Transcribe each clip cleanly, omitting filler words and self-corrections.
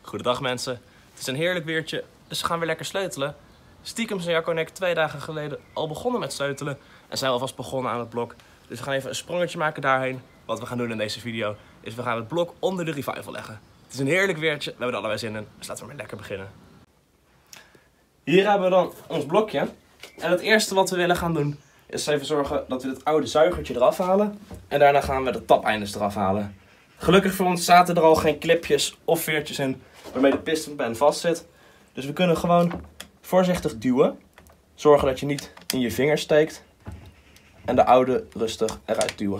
Goedendag mensen, het is een heerlijk weertje, dus we gaan weer lekker sleutelen. Stiekem zijn Jacco en ik 2 dagen geleden al begonnen met sleutelen en zijn alvast begonnen aan het blok. Dus we gaan even een sprongetje maken daarheen. Wat we gaan doen in deze video is we gaan het blok onder de Revival leggen. Het is een heerlijk weertje, we hebben er allebei zin in, dus laten we maar lekker beginnen. Hier hebben we dan ons blokje. En het eerste wat we willen gaan doen is even zorgen dat we het oude zuigertje eraf halen. En daarna gaan we de tapeindes eraf halen. Gelukkig voor ons zaten er al geen clipjes of veertjes in waarmee de pistonpen vast zit. Dus we kunnen gewoon voorzichtig duwen. Zorgen dat je niet in je vingers steekt. En de oude rustig eruit duwen.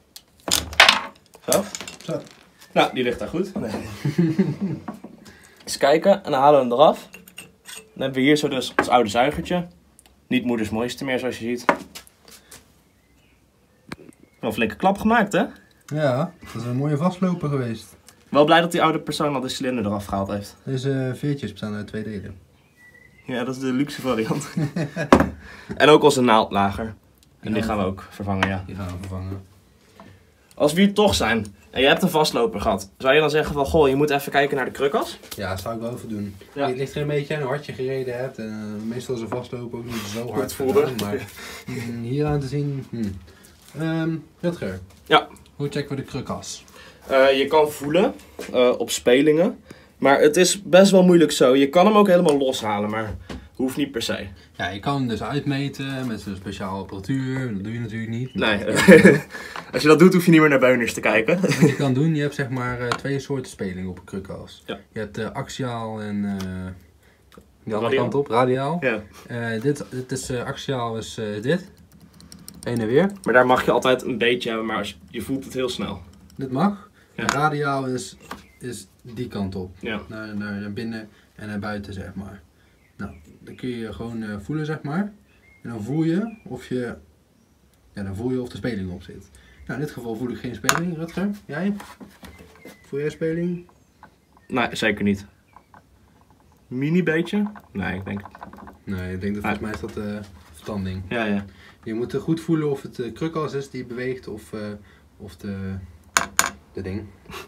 Zo. Zo. Nou, die ligt daar goed. Nee. Eens kijken en dan halen we hem eraf. Dan hebben we hier zo dus ons oude zuigertje. Niet moeders mooiste meer zoals je ziet. Wel een flinke klap gemaakt, hè? Ja, dat is een mooie vastloper geweest. Wel blij dat die oude persoon al de cilinder eraf gehaald heeft. Deze veertjes bestaan uit 2 delen. Ja, dat is de luxe variant. En ook onze naaldlager. En die gaan we ook vervangen, ja. Die gaan we vervangen. Als we hier toch zijn en je hebt een vastloper gehad, zou je dan zeggen van, goh, je moet even kijken naar de krukkas? Ja, dat zou ik wel even doen. Ja. Het ligt er een beetje aan hoe hard je gereden hebt. En meestal is een vastloper ook niet zo hard voelde. gedaan, maar hier aan te zien... Rutger. Ja. Hoe checken we de krukkas? Je kan voelen op spelingen, maar het is best wel moeilijk zo. Je kan hem ook helemaal loshalen, maar hoeft niet per se. Ja, je kan hem dus uitmeten met zo'n speciale apparatuur. Dat doe je natuurlijk niet. Nee, als je dat doet hoef je niet meer naar Beuners te kijken. Wat je kan doen, je hebt zeg maar 2 soorten spelingen op een krukkas. Ja. Je hebt axiaal en de andere Radiaal. kant op, radiaal. Ja. Dit is axiaal is dit. Heen en weer. Maar daar mag je altijd een beetje hebben, maar je voelt het heel snel. Dit mag. Ja. En radiaal is die kant op. Ja. Naar binnen en naar buiten zeg maar. Nou, dan kun je gewoon voelen zeg maar. En dan voel je of je... Ja, dan voel je of de speling op zit. Nou, in dit geval voel ik geen speling, Rutger. Jij? Voel jij speling? Nee, zeker niet. Mini beetje? Nee, ik denk... Nee, ik denk dat volgens mij is dat vertanding. Ja, ja. Je moet goed voelen of het krukkas is die beweegt of de ding.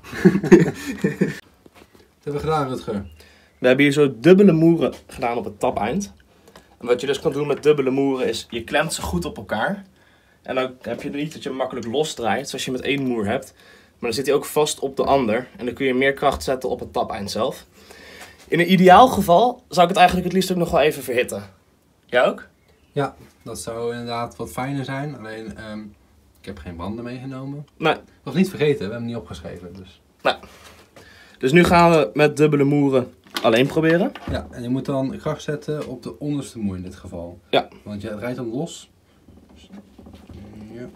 Wat hebben we gedaan, Rutger? We hebben hier zo dubbele moeren gedaan op het tapeind. En wat je dus kan doen met dubbele moeren is, je klemt ze goed op elkaar. En dan heb je niet dat je hem makkelijk losdraait, zoals je met 1 moer hebt. Maar dan zit hij ook vast op de ander. En dan kun je meer kracht zetten op het tapeind zelf. In een ideaal geval zou ik het eigenlijk het liefst ook nog wel even verhitten. Jij ook? Ja, dat zou inderdaad wat fijner zijn. Alleen, ik heb geen banden meegenomen. Nee. Nog niet vergeten, we hebben hem niet opgeschreven. Dus. Nou. Dus nu gaan we met dubbele moeren alleen proberen. Ja, en je moet dan kracht zetten op de onderste moer in dit geval. Ja. Want je rijdt hem los. Dus, ja.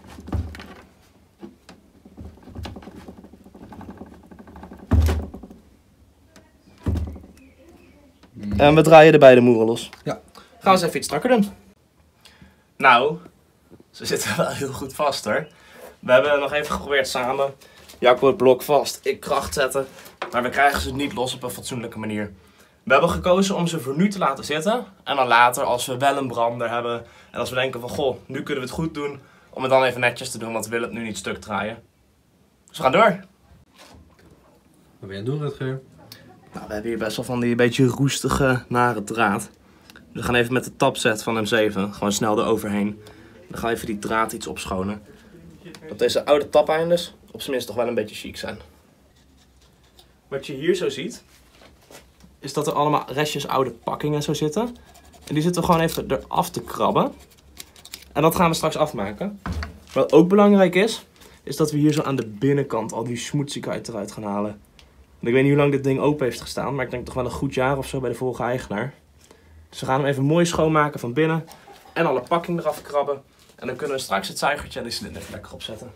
En we draaien de beide moeren los. Ja. Gaan we eens even iets strakker doen. Nou, ze zitten wel heel goed vast hoor. We hebben nog even geprobeerd samen. Jacco het blok vast, ik kracht zetten. Maar we krijgen ze niet los op een fatsoenlijke manier. We hebben gekozen om ze voor nu te laten zitten. En dan later, als we wel een brander hebben. En als we denken van, goh, nu kunnen we het goed doen. Om het dan even netjes te doen, want we willen het nu niet stuk draaien. Dus we gaan door. Wat ben je aan het doen, Rutger? Nou, we hebben hier best wel van die beetje roestige, nare draad. Dus we gaan even met de tapset van M7 gewoon snel eroverheen. Dan gaan we even die draad iets opschonen. Dat deze oude tapeindes op zijn minst toch wel een beetje chic zijn. Wat je hier zo ziet, is dat er allemaal restjes oude pakkingen zo zitten. En die zitten we gewoon even eraf te krabben. En dat gaan we straks afmaken. Wat ook belangrijk is dat we hier zo aan de binnenkant al die smoetsigheid eruit gaan halen. En ik weet niet hoe lang dit ding open heeft gestaan, maar ik denk toch wel een goed jaar of zo bij de vorige eigenaar. Dus we gaan hem even mooi schoonmaken van binnen en alle pakking eraf krabben. En dan kunnen we straks het zuigertje en de cilinder even lekker opzetten.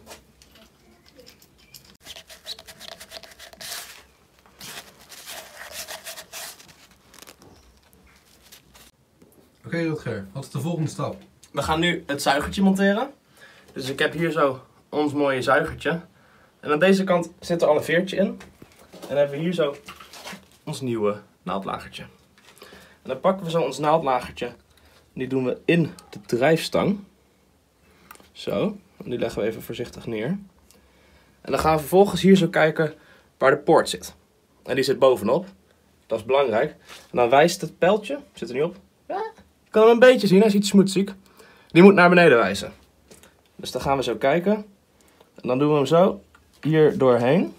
Oké, Rutger, wat is de volgende stap? We gaan nu het zuigertje monteren. Dus ik heb hier zo ons mooie zuigertje. En aan deze kant zit er al een veertje in. En dan hebben we hier zo ons nieuwe naaldlagertje. En dan pakken we zo ons naaldlagertje. Die doen we in de drijfstang. Zo. En die leggen we even voorzichtig neer. En dan gaan we vervolgens hier zo kijken waar de poort zit. En die zit bovenop. Dat is belangrijk. En dan wijst het pijltje, zit er niet op. Ja, je kan hem een beetje zien, hij is iets smoetsig. Die moet naar beneden wijzen. Dus dan gaan we zo kijken. En dan doen we hem zo hier doorheen.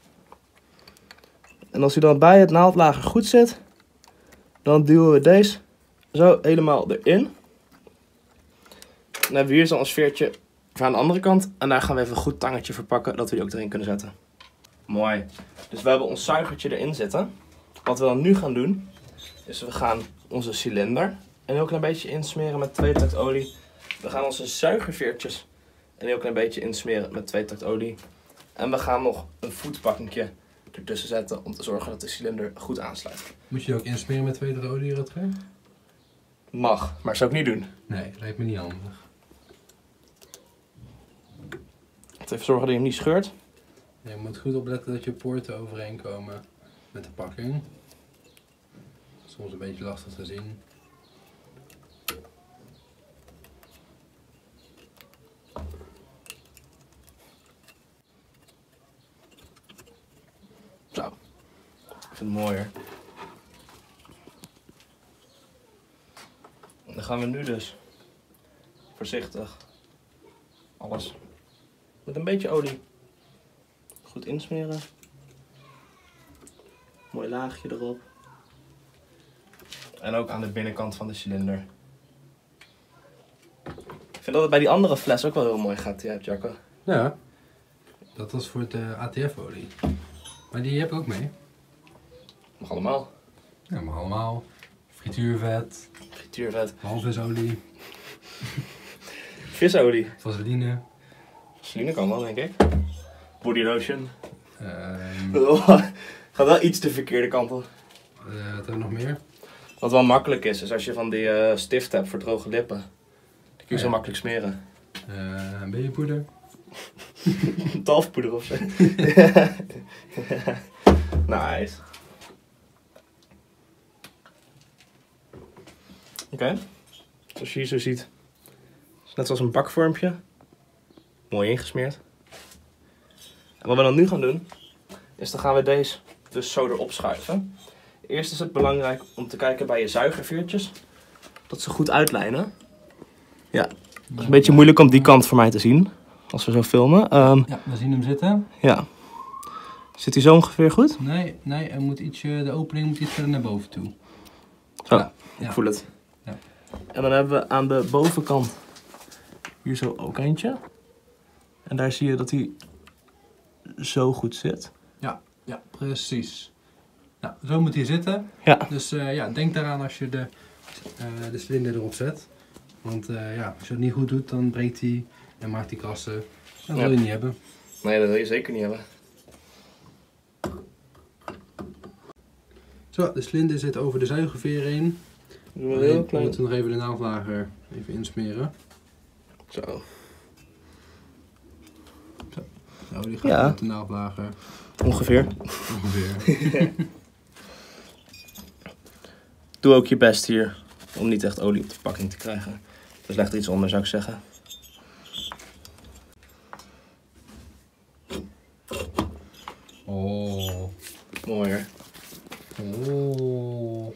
En als hij dan bij het naaldlager goed zit, dan duwen we deze zo helemaal erin. Dan hebben we hier zo ons veertje voor aan de andere kant. En daar gaan we even een goed tangetje verpakken, dat we die ook erin kunnen zetten. Mooi. Dus we hebben ons zuigertje erin zitten. Wat we dan nu gaan doen, is we gaan onze cilinder een heel klein beetje insmeren met 2-takt olie. We gaan onze zuigerveertjes een heel klein beetje insmeren met 2-takt olie. En we gaan nog een voetpakkingje ertussen zetten om te zorgen dat de cilinder goed aansluit. Moet je ook insmeren met 2-takt olie, Rutger? Mag, maar zou ik niet doen. Nee, lijkt me niet handig. Even zorgen dat je hem niet scheurt. Je moet goed opletten dat je poorten overeenkomen met de pakking. Soms een beetje lastig te zien. Zo. Ik vind het mooier. Dan gaan we nu dus voorzichtig alles met een beetje olie goed insmeren. Mooi laagje erop. En ook aan de binnenkant van de cilinder. Ik vind dat het bij die andere fles ook wel heel mooi gaat, die jij hebt, Jacco. Ja, dat was voor de ATF-olie. Maar die heb ik ook mee. Mag allemaal. Ja, maar allemaal. Frituurvet, Frituurvet. walvisolie, Visolie. vaseline. Vaseline kan wel, denk ik. Body lotion. Gaat wel iets de verkeerde kant op. Wat hebben we nog meer? Wat wel makkelijk is als je van die stift hebt voor droge lippen. Dan kun je zo makkelijk smeren. Babypoeder. Talfpoeder of zo. Nice. Oké. Zoals je hier zo ziet. Is net zoals een bakvormpje. Mooi ingesmeerd. En wat we dan nu gaan doen, is dan gaan we deze dus zo erop schuiven. Eerst is het belangrijk om te kijken bij je zuigerveertjes. Dat ze goed uitlijnen. Ja, dat is een beetje moeilijk om die kant voor mij te zien. Als we zo filmen. Ja, we zien hem zitten. Ja. Zit hij zo ongeveer goed? Nee, hij moet ietsje, de opening moet iets verder naar boven toe. Zo, Ja. ik voel het. Ja. En dan hebben we aan de bovenkant hier zo ook eentje. En daar zie je dat hij zo goed zit. Ja, precies. Nou, zo moet hij zitten. Ja. Dus denk daaraan als je de cilinder erop zet. Want als je het niet goed doet, dan breekt hij en maakt hij krassen. Dat wil je niet hebben. Nee, dat wil je zeker niet hebben. Zo, de cilinder zit over de zuigerveer heen. Doen we heel We klein. moeten nog even de naaldlager even insmeren. Zo. Nou, die gaat met de naaldlager. Ongeveer. Ongeveer. Doe ook je best hier om niet echt olie op de pakking te krijgen. Dus leg er iets onder, zou ik zeggen. Oh. Mooi hoor. Oh.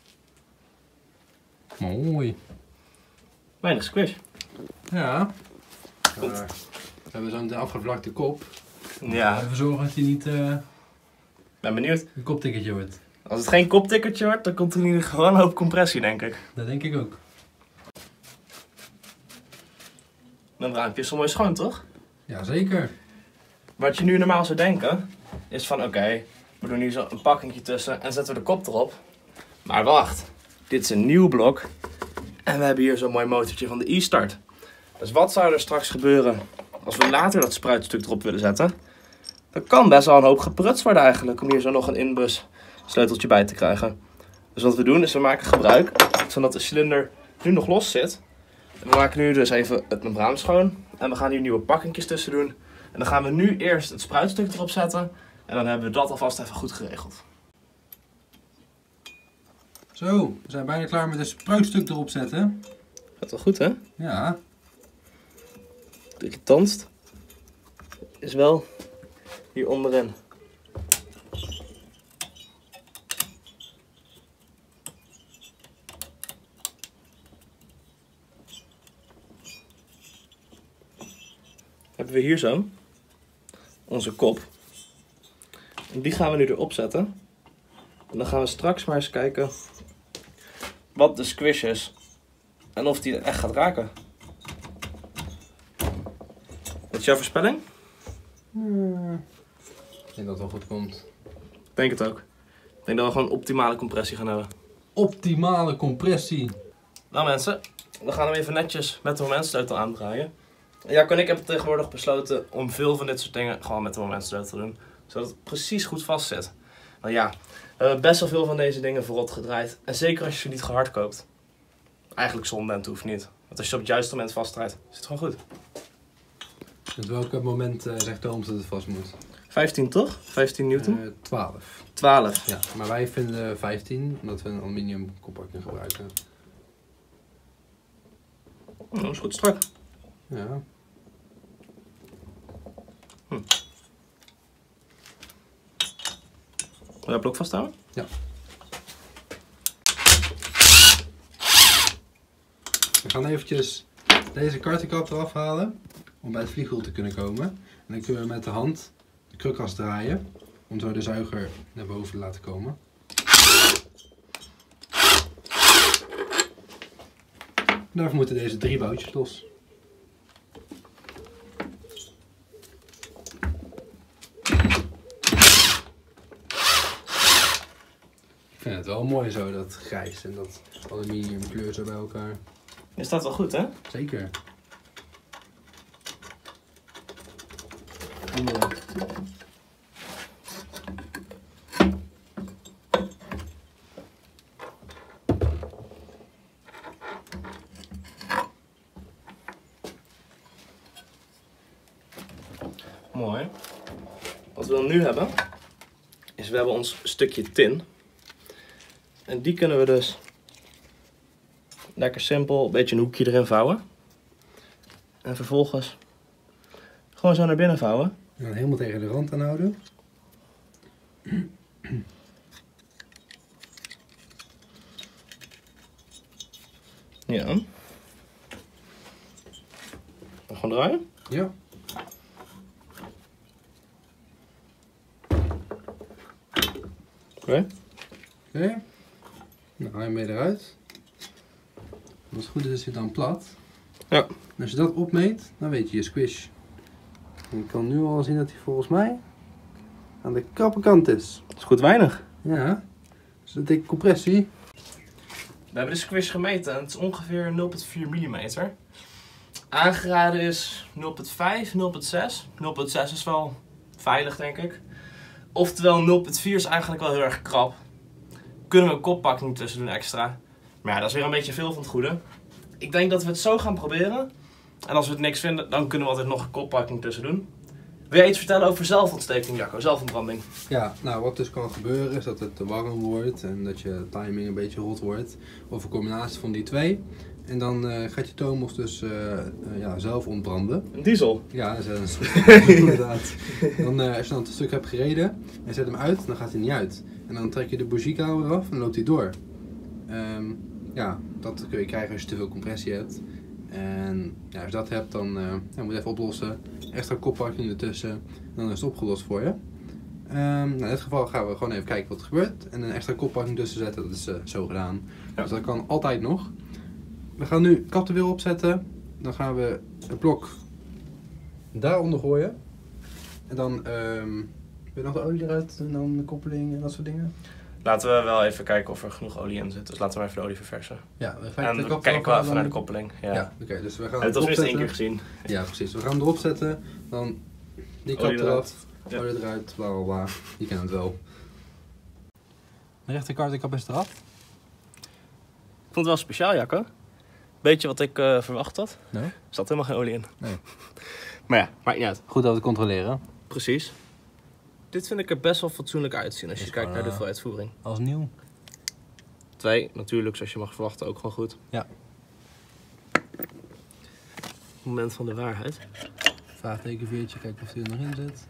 Mooi. Weinig squish. Ja. We hebben zo'n afgevlakte kop. Ja, Even zorgen dat hij niet ben benieuwd. een koptikkertje wordt. Als het geen koptikkertje wordt, dan komt er hier gewoon een hoop compressie, denk ik. Dat denk ik ook. Dan ruimpje is zo mooi schoon, toch? Jazeker. Wat je nu normaal zou denken, is van oké, we doen hier zo een pakkingje tussen en zetten we de kop erop. Maar wacht, dit is een nieuw blok. En we hebben hier zo'n mooi motortje van de e-start. Dus wat zou er straks gebeuren als we later dat spruitstuk erop willen zetten? Dat kan best wel een hoop geprutst worden eigenlijk, om hier zo nog een inbus sleuteltje bij te krijgen. Dus wat we doen is we maken gebruik, zodat de cilinder nu nog los zit. En we maken nu dus even het membraan schoon. En we gaan hier nieuwe pakkingjes tussen doen. En dan gaan we nu eerst het spruitstuk erop zetten. En dan hebben we dat alvast even goed geregeld. Zo, we zijn bijna klaar met het spruitstuk erop zetten. Gaat wel goed, hè? Ja. Het irritantst is wel hier onderin. hebben we hier zo onze kop. En die gaan we nu erop zetten. En dan gaan we straks maar eens kijken wat de squish is. En of die echt gaat raken. Wat is jouw voorspelling? Ik denk dat het wel goed komt. Ik denk het ook. Ik denk dat we gewoon optimale compressie gaan hebben. Optimale compressie. Nou mensen, we gaan hem even netjes met de momentsleutel aandraaien. Jacco en ik hebben tegenwoordig besloten om veel van dit soort dingen gewoon met de momentsleutel te doen. Zodat het precies goed vast zit. Maar ja, we hebben best wel veel van deze dingen verrot gedraaid. En zeker als je ze niet gehard koopt. Eigenlijk zonde en het hoeft niet. Want als je op het juiste moment vastdraait, is het gewoon goed. Met welk moment zegt Thomas dat het vast moet? 15 toch? 15 newton? 12. 12. Ja, maar wij vinden 15 omdat we een aluminium koppakje gebruiken. Oh, dat is goed strak. Ja. Wil je dat blok vasthouden? Ja. We gaan eventjes deze kartenkap eraf halen om bij het vliegwiel te kunnen komen. En dan kunnen we met de hand de krukas draaien om zo de zuiger naar boven te laten komen. Daarvoor moeten deze 3 boutjes los. Ik vind het wel mooi zo, dat grijs en dat aluminium kleur zo bij elkaar. Je staat wel goed hè? Zeker. Mooi. Wat we dan nu hebben, is we hebben ons stukje tin. En die kunnen we dus lekker simpel een beetje een hoekje erin vouwen. En vervolgens gewoon zo naar binnen vouwen. En dan helemaal tegen de rand aanhouden. Ja. En gewoon draaien. Ja. Oké. Oké. Nou, haal je hem weer eruit. Als het goed is, is hij dan plat. Ja. En als je dat opmeet, dan weet je je squish. En je kan nu al zien dat hij volgens mij aan de krappe kant is. Dat is goed weinig. Ja. Dus dat dikke compressie. We hebben de squish gemeten en het is ongeveer 0,4 mm. Aangeraden is 0,5, 0,6. 0,6 is wel veilig denk ik. Oftewel 0,4 is eigenlijk wel heel erg krap. Kunnen we een koppakking tussen doen extra. Maar ja, dat is weer een beetje veel van het goede. Ik denk dat we het zo gaan proberen. En als we het niks vinden, dan kunnen we altijd nog een koppakking tussen doen. Wil jij iets vertellen over zelfontsteking, Jacco? Zelfverbranding? Ja, nou wat dus kan gebeuren is dat het te warm wordt en dat je timing een beetje rot wordt. Of een combinatie van die twee. En dan gaat je Thomas dus ja, zelf ontbranden. Een diesel? Ja, dat is een soort inderdaad. Dan, als je dan een stuk hebt gereden en zet hem uit, dan gaat hij niet uit. En dan trek je de bougiekouwer eraf en dan loopt hij door. Ja, dat kun je krijgen als je te veel compressie hebt. En ja, als je dat hebt, dan moet je even oplossen. Extra koppakking ertussen. En dan is het opgelost voor je. Nou, in dit geval gaan we gewoon even kijken wat er gebeurt. En een extra koppakking tussen zetten, dat is zo gedaan. Ja. Dus dat kan altijd nog. We gaan nu kap er weer opzetten. Dan gaan we het blok daaronder gooien. En dan weer nog de olie eruit en dan de koppeling en dat soort dingen. Laten we wel even kijken of er genoeg olie in zit. Dus laten we even de olie verversen. Ja, we En dan kijken we even naar de koppeling. Ja. Ja, oké, dus we gaan Het het was erop minstens 1 keer zetten. gezien. Ja, precies. We gaan hem erop zetten. Dan die kap Olie eraf, eruit. Ja. olie eruit, bla bla bla. Je kent het wel. De rechterkant is eraf. Ik vond het wel speciaal, Jacco. Beetje wat ik verwacht had. Nee? Er zat helemaal geen olie in. Nee. Maar ja, maakt niet uit. Goed dat we controleren. Precies. Dit vind ik er best wel fatsoenlijk uitzien als je Is kijkt gewoon, naar de uitvoering. Als nieuw. 2, natuurlijk, zoals je mag verwachten, ook gewoon goed. Ja. Moment van de waarheid. Vraagtekenveertje, kijken of hij er nog in zit.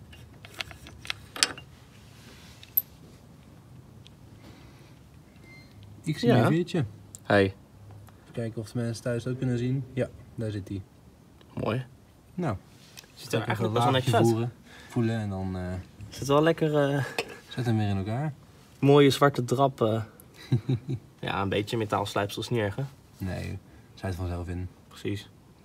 Ik zie Ja. een veertje. Hey, Even kijken of de mensen thuis ook kunnen zien. Ja, daar zit hij. mooi. Nou, Ziet er eigenlijk best wel netjes uit. Voelen en dan Zit wel lekker... zet hem weer in elkaar. Mooie zwarte drap. Ja, een beetje metaalslijpsel is niet erg, hè? Nee, zet vanzelf in. Precies.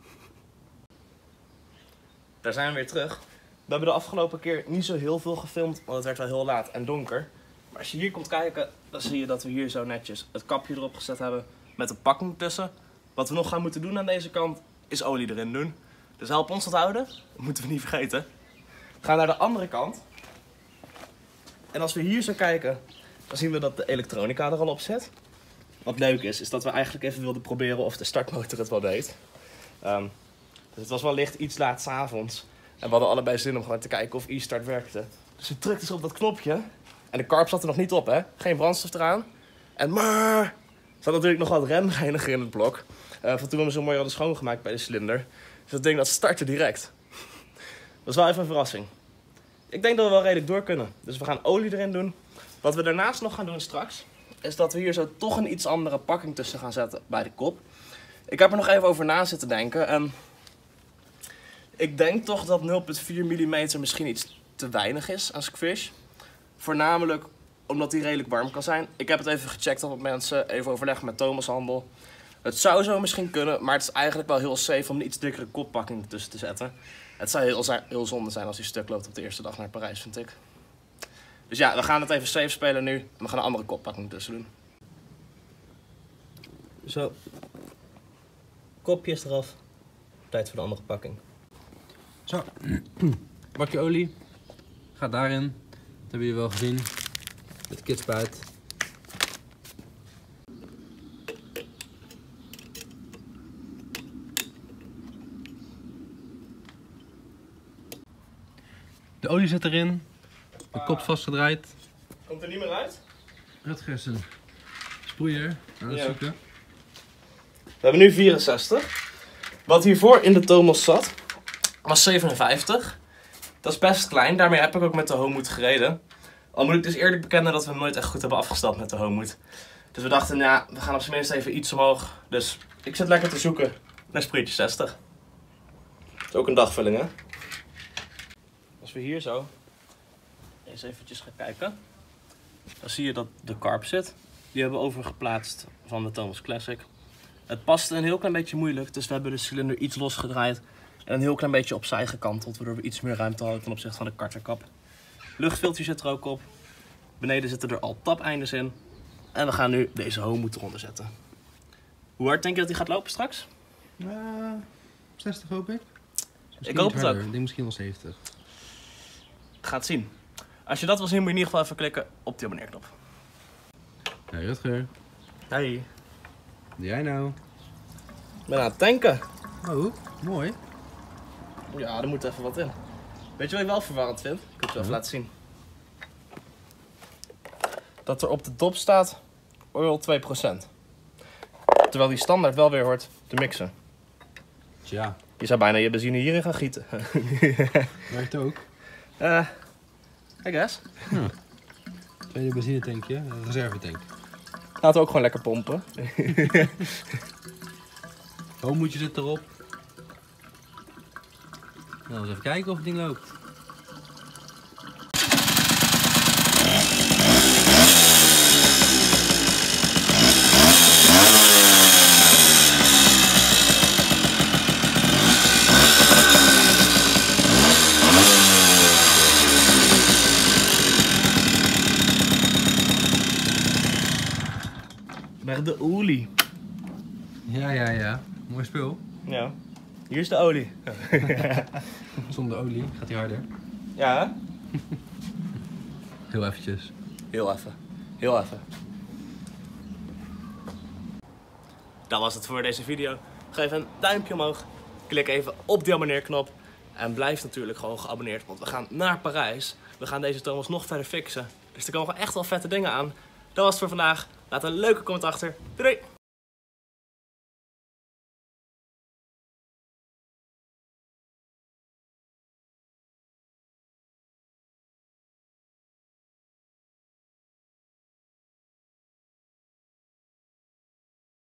Daar zijn we weer terug. We hebben de afgelopen keer niet zo heel veel gefilmd, want het werd wel heel laat en donker. Maar als je hier komt kijken, dan zie je dat we hier zo netjes het kapje erop gezet hebben met een pakking tussen. Wat we nog gaan moeten doen aan deze kant, is olie erin doen. Dus help ons dat houden, dat moeten we niet vergeten. We gaan naar de andere kant. En als we hier zo kijken, dan zien we dat de elektronica er al op zit. Wat leuk is dat we eigenlijk even wilden proberen of de startmotor het wel deed. Dus het was wellicht iets laat 's avonds. En we hadden allebei zin om gewoon te kijken of e-start werkte. Dus we drukten op dat knopje. En de karp zat er nog niet op, hè. Geen brandstof eraan. En maar... Er zat natuurlijk nog wat remreiniger in het blok. Van toen we hem zo mooi hadden schoongemaakt bij de cilinder. Dus dat ding dat startte direct. Dat is wel even een verrassing. Ik denk dat we wel redelijk door kunnen. Dus we gaan olie erin doen. Wat we daarnaast nog gaan doen straks, is dat we hier zo toch een iets andere pakking tussen gaan zetten bij de kop. Ik heb er nog even over na zitten denken. En ik denk toch dat 0,4 mm misschien iets te weinig is aan squish. Voornamelijk omdat die redelijk warm kan zijn. Ik heb het even gecheckt op mensen, even overlegd met Thomas Handel. Het zou zo misschien kunnen, maar het is eigenlijk wel heel safe om een iets dikkere koppakking tussen te zetten. Het zou heel zonde zijn als hij stuk loopt op de eerste dag naar Parijs, vind ik. Dus ja, we gaan het even safe spelen nu. En we gaan een andere koppakking tussen doen. Zo. Kopjes eraf. Tijd voor de andere pakking. Zo. Bakje olie. Gaat daarin. Dat hebben jullie wel gezien. Met kitspuit. De olie zit erin. De kop vastgedraaid. Komt er niet meer uit? Rutger is een sproeier aan het zoeken. We hebben nu 64. Wat hiervoor in de Thomas zat, was 57. Dat is best klein, daarmee heb ik ook met de Homewood gereden. Al moet ik dus eerlijk bekennen dat we hem nooit echt goed hebben afgestapt met de Homewood. Dus we dachten, ja, we gaan op zijn minst even iets omhoog. Dus ik zit lekker te zoeken naar sproeiertje 60. Dat is ook een dagvulling, hè? Als we hier zo eens eventjes gaan kijken, dan zie je dat de karp zit. Die hebben we overgeplaatst van de Thomas Classic. Het paste een heel klein beetje moeilijk, dus we hebben de cilinder iets losgedraaid en een heel klein beetje opzij gekanteld, waardoor we iets meer ruimte hadden ten opzichte van de karterkap. Luchtfilter zit er ook op. Beneden zitten er al tapeindes in. En we gaan nu deze Homewood eronder zetten. Hoe hard denk je dat hij gaat lopen straks? 60 hoop ik. Ik hoop het ook. Ik denk misschien wel 70. Ga het zien. Als je dat wil zien, moet je in ieder geval even klikken op die abonneerknop. Hey Rutger. Hey. Doe jij nou? Ik ben aan het tanken. Oh, mooi. Ja, er moet even wat in. Weet je wat ik wel verwarrend vind? Ik wil het je even laten zien. Dat er op de dop staat oil 2%. Terwijl die standaard wel weer hoort te mixen. Tja. Je zou bijna je benzine hierin gaan gieten. Werkt ook. I guess. Ja. Tweede benzinetankje, een reservetank. Laten we ook gewoon lekker pompen. Homewoodje zit erop. Nou, eens even kijken of het ding loopt. Naar de olie. Ja. Mooi spul. Ja. Hier is de olie. Zonder olie gaat hij harder. Ja, hè? Heel eventjes. Heel even. Heel even. Dat was het voor deze video. Geef een duimpje omhoog. Klik even op die abonneerknop. En blijf natuurlijk gewoon geabonneerd. Want we gaan naar Parijs. We gaan deze Thomas nog verder fixen. Dus er komen gewoon echt wel vette dingen aan. Dat was het voor vandaag. Laat een leuke comment achter. Doei!